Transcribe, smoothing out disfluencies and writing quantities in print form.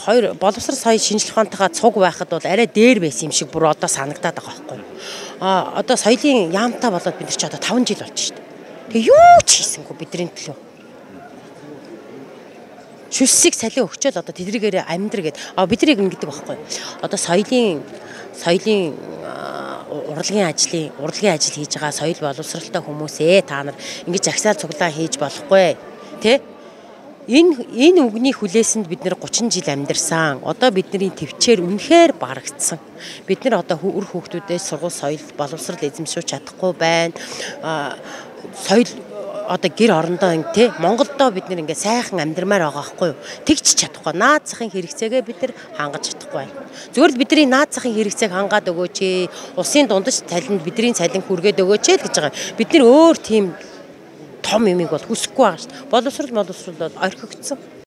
хоёр боловсрол сая шинжлэх ухаантайгаа цуг байхад бол арай дээр байсан юм шиг бүр одоо санагдаад байгаа байхгүй юу. Одоо соёлын яамтай болоод бид нар ч одоо 5 жил болж шүү дээ. Тэгээ юу ч хийсэнгүй бидний төлөө. Шүлсийг салиа өгчөөл одоо тэдрийгээр амьдр гээд биднийг ингэдэг байхгүй юу. Одоо соёлын урлагийн ажил хийж байгаа соёл боловсралтай хүмүүсээ та нар ингэж агсаал цуглаан хийж болохгүй тий. Энэ үгний хүлээсэнд бид нэр 30 жил амьдарсан. Одоо бидний төвчээр үнэхээр барагдсан. Бид нар одоо үр хүүхдүүдээс сургууль соёл боловсрал эзэмшүүлж чадахгүй байна. Соёл одоо гэр орондоо тий Монголдоо бид нэр ингээ сайхан амьдрмаар байгаа байхгүй юу. Тэгч чадахгүй. Наад захын хэрэгцээгээ бид нар хангаж чадахгүй байна. Зүгээр л бидний наад захын хэрэгцээг хангаад өгөөч ээ. Усын дундаж талинд бидний цалин хүргээд өгөөч ээ гэж байгаа. Бид нар өөр тийм том юмыг бол хүсэхгүй байгаа шүү дээ. Боловсрол бол орхигдсон.